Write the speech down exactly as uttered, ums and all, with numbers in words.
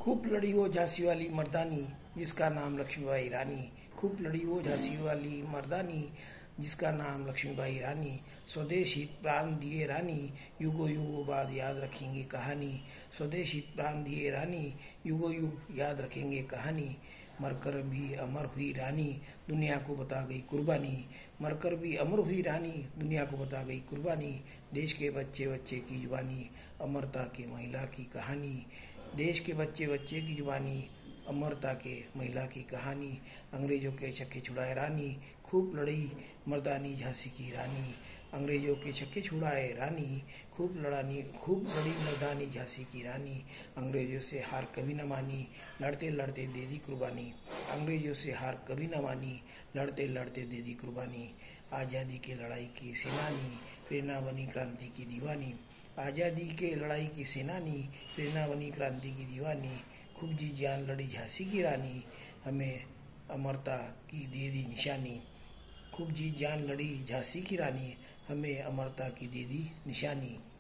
खूब लड़ी वो झांसी वाली मर्दानी जिसका नाम लक्ष्मीबाई रानी। खूब लड़ी वो झांसी वाली मर्दानी जिसका नाम लक्ष्मीबाई रानी। स्वदेश हित प्राण दिए रानी, युगों युगों बाद याद रखेंगे कहानी। स्वदेश हित प्राण दिए रानी, युगों युग याद रखेंगे कहानी। मरकर भी अमर हुई रानी, दुनिया को बता गई कुर्बानी। मरकर भी अमर हुई रानी, दुनिया को बता गई कुर्बानी। देश के बच्चे बच्चे की जुबानी, अमरता के महिला की कहानी। देश के बच्चे बच्चे की जुबानी, अमरता के महिला की कहानी। अंग्रेजों के छक्के छुड़ाए रानी, खूब लड़ी मर्दानी झांसी की रानी। अंग्रेजों के छक्के छुड़ाए रानी, खूब लड़ानी खूब लड़ी मर्दानी झांसी की रानी। अंग्रेजों से हार कभी न मानी, लड़ते लड़ते दे दी कुर्बानी। अंग्रेजों से हार कभी न मानी, लड़ते लड़ते दे दी कुर्बानी। आज़ादी के लड़ाई की सेनानी, प्रेरणा बनी क्रांति की दीवानी। आज़ादी के लड़ाई की सेनानी, प्रेरणा बनी क्रांति की दीवानी। खूब जी जान लड़ी झांसी की रानी, हमें अमरता की दे दी निशानी। खूब जी जान लड़ी झांसी की रानी, हमें अमरता की दे दी निशानी।